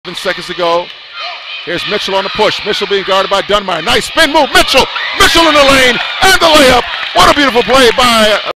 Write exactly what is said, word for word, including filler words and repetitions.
Seven seconds to go. Here's Mitchell on the push. Mitchell being guarded by Dunbar. Nice spin move. Mitchell. Mitchell in the lane and the layup. What a beautiful play by